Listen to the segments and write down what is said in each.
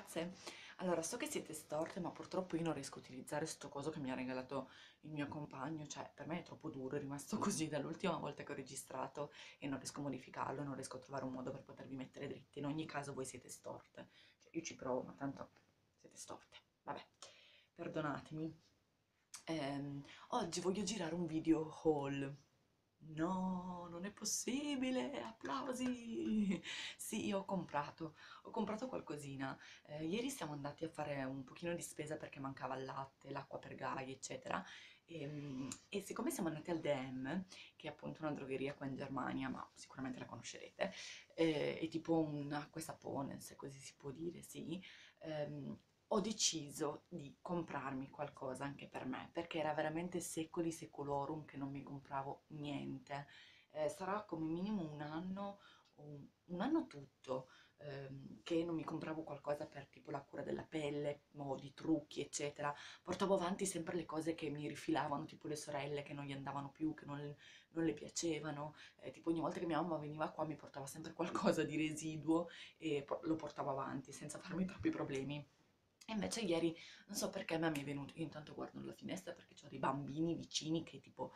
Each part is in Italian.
ragazze, allora so che siete storte, ma purtroppo io non riesco a utilizzare sto coso che mi ha regalato il mio compagno, cioè per me è troppo duro, è rimasto così dall'ultima volta che ho registrato e non riesco a modificarlo, non riesco a trovare un modo per potervi mettere dritte. In ogni caso voi siete storte, cioè, io ci provo, ma tanto siete storte. Vabbè, perdonatemi. Oggi voglio girare un video haul. No, non è possibile, applausi! Sì, io ho comprato qualcosina. Ieri siamo andati a fare un pochino di spesa perché mancava il latte, l'acqua per Gai, eccetera. E siccome siamo andati al DM, che è appunto una drogheria qua in Germania, ma sicuramente la conoscerete, è tipo un acqua e sapone, se così si può dire, sì. Ho deciso di comprarmi qualcosa anche per me, perché era veramente secoli secolorum che non mi compravo niente. Sarà come minimo un anno, un anno tutto, che non mi compravo qualcosa per tipo la cura della pelle, o di trucchi, eccetera. Portavo avanti sempre le cose che mi rifilavano, tipo le sorelle che non gli andavano più, che non le piacevano. Tipo ogni volta che mia mamma veniva qua mi portava sempre qualcosa di residuo e lo portavo avanti senza farmi troppi problemi. E invece ieri, non so perché a me mi è venuto, io intanto guardo dalla finestra perché ho dei bambini vicini che tipo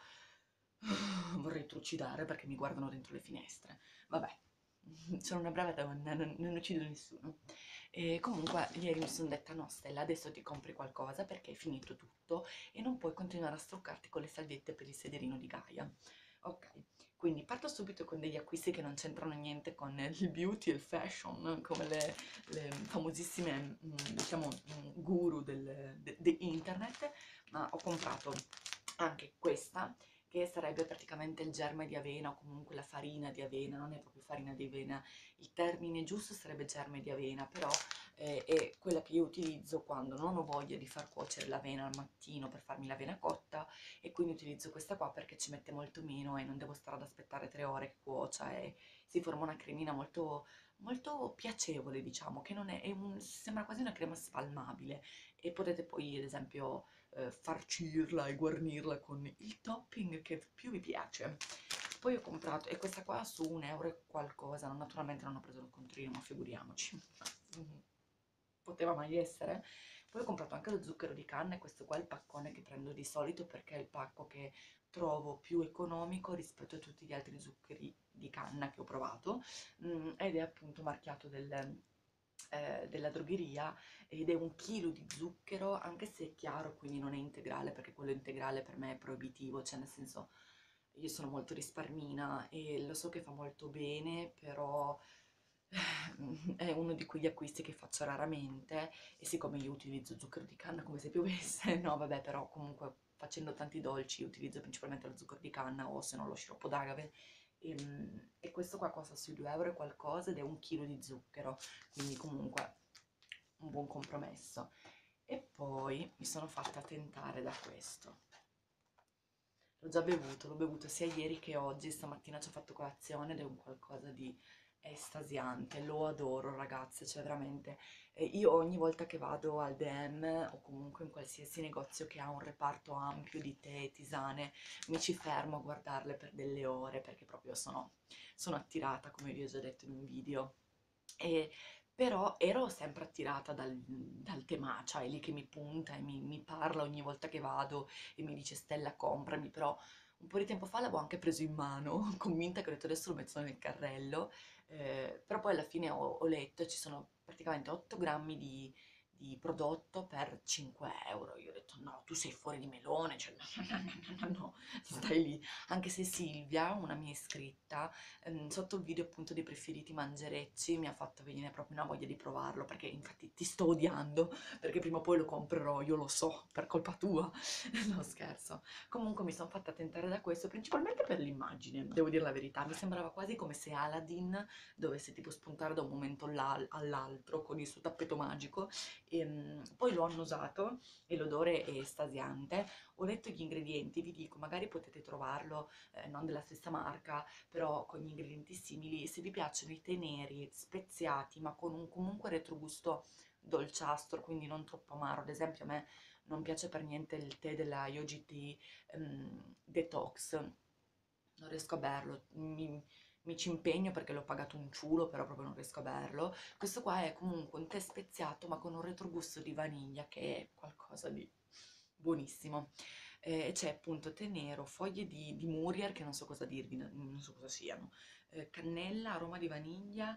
vorrei trucidare perché mi guardano dentro le finestre. Vabbè, sono una brava donna, non uccido nessuno. E comunque ieri mi sono detta no Stella, adesso ti compri qualcosa perché è finito tutto e non puoi continuare a struccarti con le salviette per il sederino di Gaia. Ok, quindi parto subito con degli acquisti che non c'entrano niente con il beauty e il fashion, come le famosissime, diciamo, guru di internet, ma ho comprato anche questa, che sarebbe praticamente il germe di avena o comunque la farina di avena, non è proprio farina di avena, il termine giusto sarebbe germe di avena, però è quella che io utilizzo quando non ho voglia di far cuocere l'avena al mattino per farmi l'avena cotta, e quindi utilizzo questa qua perché ci mette molto meno e non devo stare ad aspettare 3 ore che cuocia e si forma una cremina molto, molto piacevole, diciamo, che non è, sembra quasi una crema spalmabile e potete poi ad esempio farcirla e guarnirla con il topping che più vi piace. Poi ho comprato, e questa qua su 1 euro e qualcosa, naturalmente non ho preso il contrino, ma figuriamoci. Mm, poteva mai essere. Poi ho comprato anche lo zucchero di canna, e questo qua è il paccone che prendo di solito perché è il pacco che trovo più economico rispetto a tutti gli altri zuccheri di canna che ho provato, ed è appunto marchiato della drogheria ed è 1 chilo di zucchero, anche se è chiaro, quindi non è integrale, perché quello integrale per me è proibitivo, cioè nel senso io sono molto risparmina e lo so che fa molto bene, però è uno di quegli acquisti che faccio raramente e siccome io utilizzo zucchero di canna come se piovesse, no vabbè, però comunque facendo tanti dolci utilizzo principalmente lo zucchero di canna o se no lo sciroppo d'agave, e questo qua costa sui 2 euro e qualcosa ed è 1 chilo di zucchero, quindi comunque un buon compromesso. E poi mi sono fatta tentare da questo. L'ho già bevuto, l'ho bevuto sia ieri che oggi, stamattina ci ho fatto colazione ed è un qualcosa di estasiante, lo adoro ragazze, cioè veramente, io ogni volta che vado al DM o comunque in qualsiasi negozio che ha un reparto ampio di tè e tisane, mi ci fermo a guardarle per delle ore perché proprio sono attirata, come vi ho già detto in un video. E però ero sempre attirata dal Temacia, è lì che mi punta e mi parla ogni volta che vado e mi dice Stella comprami, però un po' di tempo fa l'avevo anche preso in mano, convinta che ho detto adesso lo metto nel carrello, però poi alla fine ho letto e ci sono praticamente 8 grammi di prodotto per 5 euro. Io ho detto no, tu sei fuori di melone, cioè no, stai lì. Anche se Silvia, una mia iscritta, sotto il video appunto dei preferiti mangerecci mi ha fatto venire proprio una voglia di provarlo, perché infatti ti sto odiando, perché prima o poi lo comprerò, io lo so, per colpa tua, no scherzo. Comunque mi sono fatta tentare da questo, principalmente per l'immagine, devo dire la verità, mi sembrava quasi come se Aladdin dovesse tipo spuntare da un momento all'altro con il suo tappeto magico, e poi l'ho annusato e l'odore è estasiante. Ho letto gli ingredienti, vi dico, magari potete trovarlo, non della stessa marca, però con gli ingredienti simili. Se vi piacciono i tè neri speziati ma con un comunque retrogusto dolciastro, quindi non troppo amaro, ad esempio a me non piace per niente il tè della Yogi Tea Detox, non riesco a berlo, mi ci impegno perché l'ho pagato un ciulo, però proprio non riesco a berlo. Questo qua è comunque un tè speziato ma con un retrogusto di vaniglia che è qualcosa di buonissimo. E c'è appunto tè nero, foglie di murier che non so cosa dirvi, non so cosa siano, cannella, aroma di vaniglia,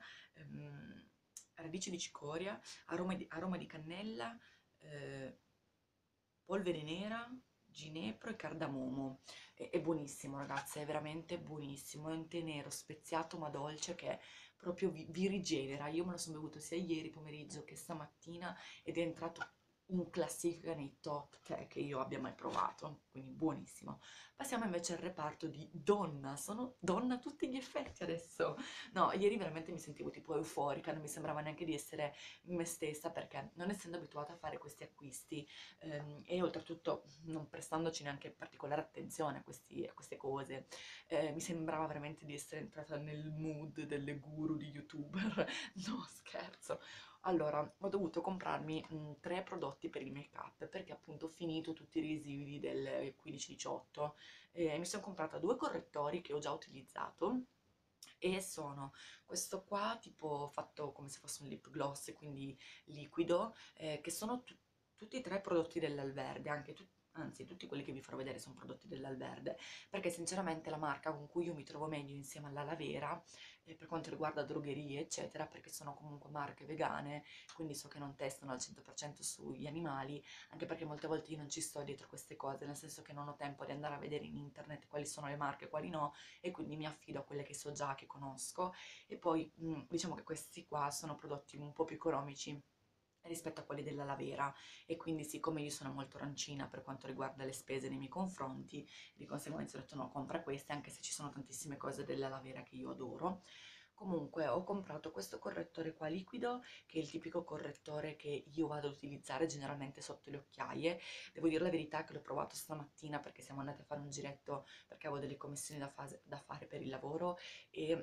radici di cicoria, aroma di cannella, eh, polvere nera, ginepro e cardamomo. È buonissimo, ragazzi, è veramente buonissimo. È un tè nero speziato ma dolce che proprio vi rigenera. Io me lo sono bevuto sia ieri pomeriggio che stamattina ed è entrato in classifica nei top tè che io abbia mai provato, quindi buonissimo. Passiamo invece al reparto di donna, sono donna a tutti gli effetti adesso. No, ieri veramente mi sentivo tipo euforica, non mi sembrava neanche di essere me stessa perché non essendo abituata a fare questi acquisti e oltretutto non prestandoci neanche particolare attenzione a queste cose, mi sembrava veramente di essere entrata nel mood delle guru di youtuber, no scherzo. Allora, ho dovuto comprarmi 3 prodotti per il make-up perché appunto ho finito tutti i residui del 15-18 e mi sono comprata 2 correttori che ho già utilizzato e sono questo qua tipo fatto come se fosse un lip gloss, quindi liquido, che sono tutti e 3 prodotti dell'Alverde, anzi tutti quelli che vi farò vedere sono prodotti dell'Alverde, perché sinceramente è la marca con cui io mi trovo meglio insieme alla Lavera, per quanto riguarda drogherie eccetera, perché sono comunque marche vegane, quindi so che non testano al 100% sugli animali, anche perché molte volte io non ci sto dietro queste cose, nel senso che non ho tempo di andare a vedere in internet quali sono le marche e quali no, e quindi mi affido a quelle che so già, che conosco, e poi diciamo che questi qua sono prodotti un po' più economici rispetto a quelli della Lavera e quindi siccome io sono molto rancina per quanto riguarda le spese nei miei confronti, di conseguenza ho detto no, compra queste anche se ci sono tantissime cose della Lavera che io adoro. Comunque ho comprato questo correttore qua liquido, che è il tipico correttore che io vado ad utilizzare generalmente sotto le occhiaie. Devo dire la verità che l'ho provato stamattina perché siamo andati a fare un giretto perché avevo delle commissioni da fare per il lavoro e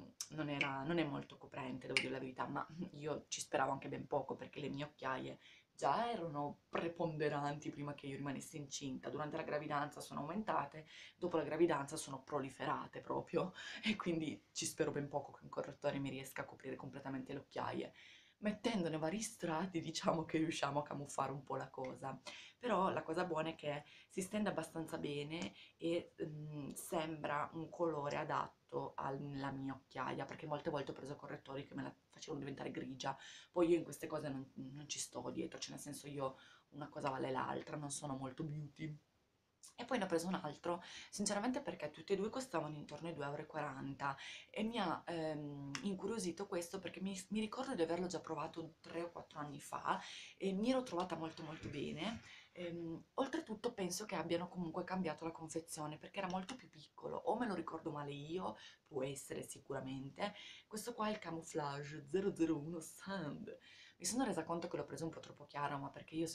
non è molto coprente, devo dire la verità, ma io ci speravo anche ben poco perché le mie occhiaie già erano preponderanti prima che io rimanessi incinta. Durante la gravidanza sono aumentate, dopo la gravidanza sono proliferate proprio e quindi ci spero ben poco che un correttore mi riesca a coprire completamente le occhiaie. Mettendone vari strati diciamo che riusciamo a camuffare un po' la cosa, però la cosa buona è che si stende abbastanza bene e sembra un colore adatto alla mia occhiaia, perché molte volte ho preso correttori che me la facevano diventare grigia, poi io in queste cose non ci sto dietro, cioè nel senso io una cosa vale l'altra, non sono molto beauty. E poi ne ho preso un altro, sinceramente perché tutti e due costavano intorno ai 2,40 € e mi ha incuriosito questo perché mi ricordo di averlo già provato 3 o 4 anni fa e mi ero trovata molto molto bene. Oltretutto penso che abbiano comunque cambiato la confezione perché era molto più piccolo, o me lo ricordo male io, può essere sicuramente. Questo qua è il Camouflage 001 Sand. Mi sono resa conto che l'ho preso un po' troppo chiaro, ma perché io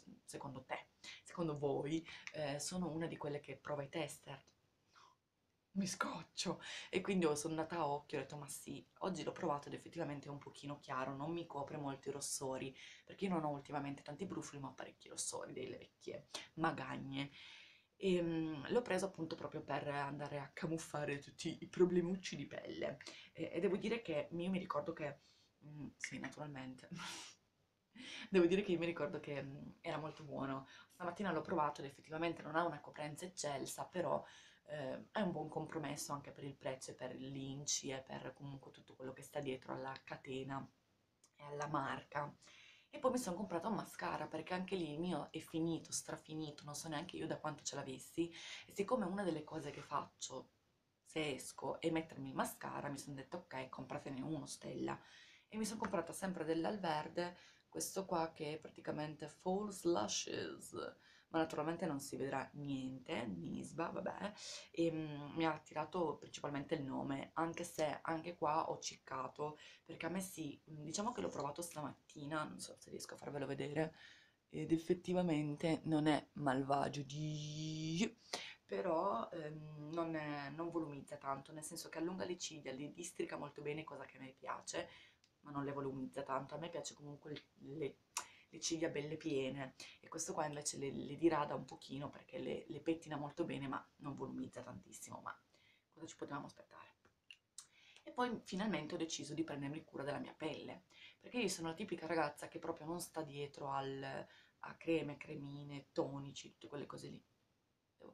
secondo voi, sono una di quelle che prova i tester. Mi scoccio e quindi sono andata a occhio e ho detto ma sì, oggi l'ho provato ed effettivamente è un pochino chiaro, non mi copre molti rossori, perché io non ho ultimamente tanti brufoli ma parecchi rossori, delle vecchie magagne. E l'ho preso appunto proprio per andare a camuffare tutti i problemucci di pelle. E devo dire che io mi ricordo che, sì, naturalmente, devo dire che io mi ricordo che era molto buono. Stamattina l'ho provato ed effettivamente non ha una coprenza eccelsa, però è un buon compromesso anche per il prezzo e per l'inci e per comunque tutto quello che sta dietro alla catena e alla marca. E poi mi sono comprata un mascara perché anche lì il mio è finito, strafinito, non so neanche io da quanto ce l'avessi. E siccome una delle cose che faccio se esco è mettermi il mascara, mi sono detta ok, compratene uno, Stella. E mi sono comprata sempre dell'Alverde questo qua che è praticamente False Lashes, ma naturalmente non si vedrà niente, Nisba, vabbè, e mi ha attirato principalmente il nome, anche se anche qua ho ciccato, perché a me sì, diciamo che l'ho provato stamattina, non so se riesco a farvelo vedere, ed effettivamente non è malvagio di... però non volumizza tanto, nel senso che allunga le ciglia, li districa molto bene, cosa che a me piace, ma non le volumizza tanto. A me piace comunque le ciglia belle piene e questo qua invece le dirada un pochino perché le pettina molto bene, ma non volumizza tantissimo. Ma cosa ci potevamo aspettare? E poi finalmente ho deciso di prendermi cura della mia pelle, perché io sono la tipica ragazza che proprio non sta dietro a creme, cremine, tonici, tutte quelle cose lì. Devo-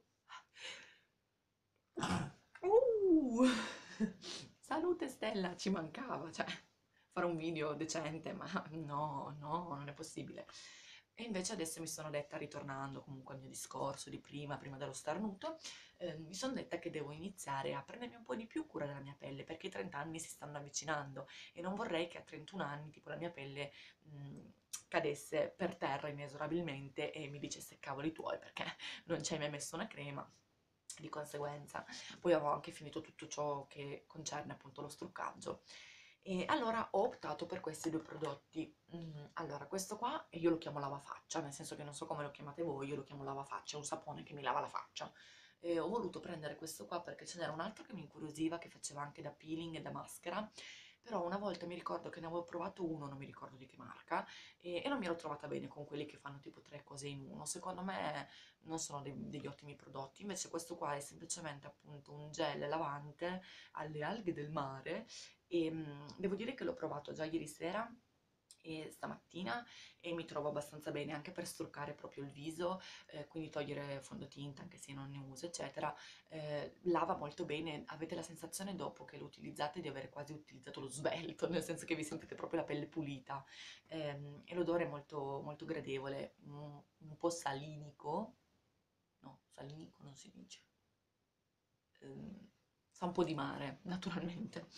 Uh! Salute Stella, ci mancava, cioè fare un video decente, ma no, no, non è possibile. E invece adesso mi sono detta, ritornando comunque al mio discorso di prima dello starnuto, mi sono detta che devo iniziare a prendermi un po' di più cura della mia pelle, perché i 30 anni si stanno avvicinando e non vorrei che a 31 anni, tipo, la mia pelle cadesse per terra inesorabilmente e mi dicesse cavoli tuoi perché non ci hai mai messo una crema. Di conseguenza, poi avevo anche finito tutto ciò che concerne appunto lo struccaggio. E allora ho optato per questi due prodotti. Allora, questo qua io lo chiamo lavafaccia, nel senso che non so come lo chiamate voi, io lo chiamo lavafaccia, è un sapone che mi lava la faccia. E ho voluto prendere questo qua perché ce n'era un altro che mi incuriosiva, che faceva anche da peeling e da maschera, però una volta mi ricordo che ne avevo provato uno, non mi ricordo di che marca, e non mi ero trovata bene con quelli che fanno tipo tre cose in uno. Secondo me non sono degli ottimi prodotti, invece questo qua è semplicemente appunto un gel lavante alle alghe del mare e devo dire che l'ho provato già ieri sera e stamattina e mi trovo abbastanza bene anche per struccare proprio il viso, quindi togliere fondotinta anche se non ne uso, eccetera. Lava molto bene, avete la sensazione dopo che lo utilizzate di avere quasi utilizzato lo svelto, nel senso che vi sentite proprio la pelle pulita, e l'odore è molto, molto gradevole, un po' salinico, no, salinico non si dice, ehm, sa un po' di mare, naturalmente.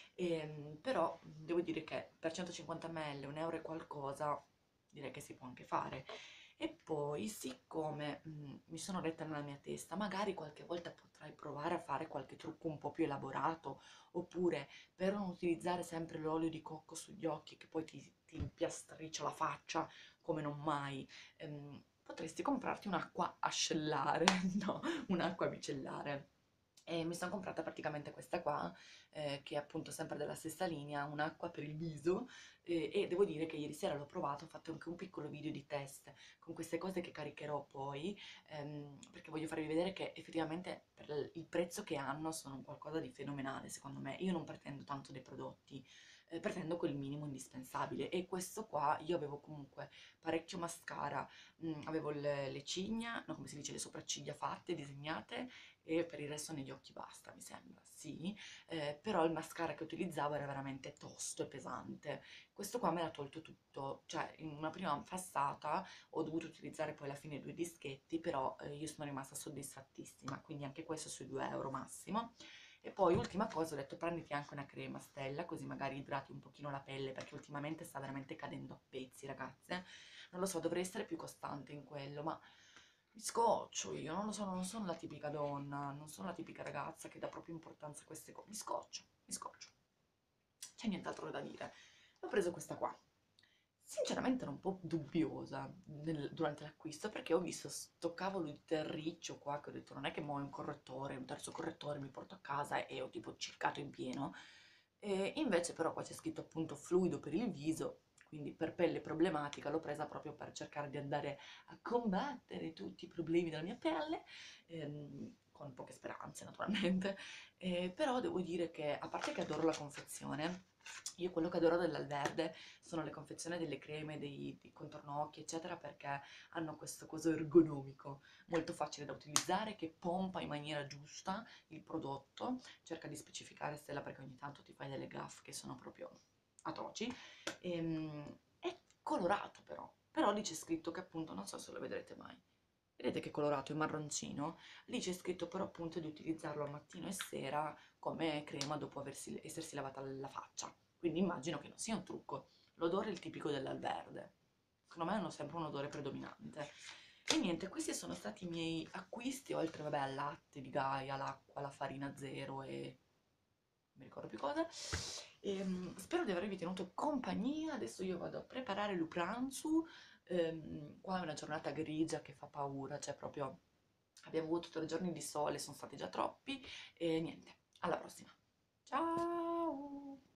Però devo dire che per 150 ml, 1 euro e qualcosa, direi che si può anche fare. E poi, siccome mi sono detta nella mia testa, magari qualche volta potrai provare a fare qualche trucco un po' più elaborato, oppure per non utilizzare sempre l'olio di cocco sugli occhi che poi ti impiastriccia la faccia come non mai, potresti comprarti un'acqua ascellare, no, un'acqua micellare. E mi sono comprata praticamente questa qua, che è appunto sempre della stessa linea, un'acqua per il viso, e devo dire che ieri sera l'ho provato, ho fatto anche un piccolo video di test con queste cose che caricherò poi, perché voglio farvi vedere che effettivamente per il prezzo che hanno sono un qualcosa di fenomenale, secondo me. Io non pretendo tanto dei prodotti, pretendo quel minimo indispensabile e questo qua io avevo comunque parecchio mascara, avevo le ciglia, no come si dice, le sopracciglia fatte, disegnate, e per il resto negli occhi basta, mi sembra, sì, però il mascara che utilizzavo era veramente tosto e pesante. Questo qua me l'ha tolto tutto, cioè in una prima passata ho dovuto utilizzare poi alla fine due dischetti, però io sono rimasta soddisfattissima, quindi anche questo sui 2 euro massimo. E poi ultima cosa, ho detto prenditi anche una crema Stella, così magari idrati un pochino la pelle, perché ultimamente sta veramente cadendo a pezzi, ragazze. Non lo so, dovrei essere più costante in quello, ma mi scoccio io, non lo so, non sono la tipica donna, non sono la tipica ragazza che dà proprio importanza a queste cose. Mi scoccio, mi scoccio. C'è nient'altro da dire. Ho preso questa qua. Sinceramente ero un po' dubbiosa durante l'acquisto perché ho visto sto cavolo di terriccio qua che ho detto non è che mo' è un correttore, un terzo correttore mi porto a casa e ho tipo cercato in pieno. E invece però qua c'è scritto appunto fluido per il viso, quindi per pelle problematica l'ho presa proprio per cercare di andare a combattere tutti i problemi della mia pelle, con poche speranze naturalmente. Però devo dire che a parte che adoro la confezione, io quello che adoro dell'Alverde sono le confezioni delle creme, dei contorno occhi, eccetera, perché hanno questo coso ergonomico, molto facile da utilizzare, che pompa in maniera giusta il prodotto. Cerca di specificare, Stella, perché ogni tanto ti fai delle gaffe che sono proprio atroci. È colorato però lì c'è scritto che appunto, non so se lo vedrete mai, vedete che è colorato, è marroncino, lì c'è scritto però appunto di utilizzarlo al mattino e sera come crema dopo essersi lavata la faccia, quindi immagino che non sia un trucco. L'odore è il tipico dell'Alverde, secondo me hanno sempre un odore predominante. E niente, questi sono stati i miei acquisti, oltre vabbè al latte di Gaia, l'acqua, la farina zero e non mi ricordo più cosa. Spero di avervi tenuto compagnia, adesso io vado a preparare il pranzo. Qua è una giornata grigia che fa paura, cioè proprio abbiamo avuto 3 giorni di sole, sono stati già troppi e niente, alla prossima. Ciao!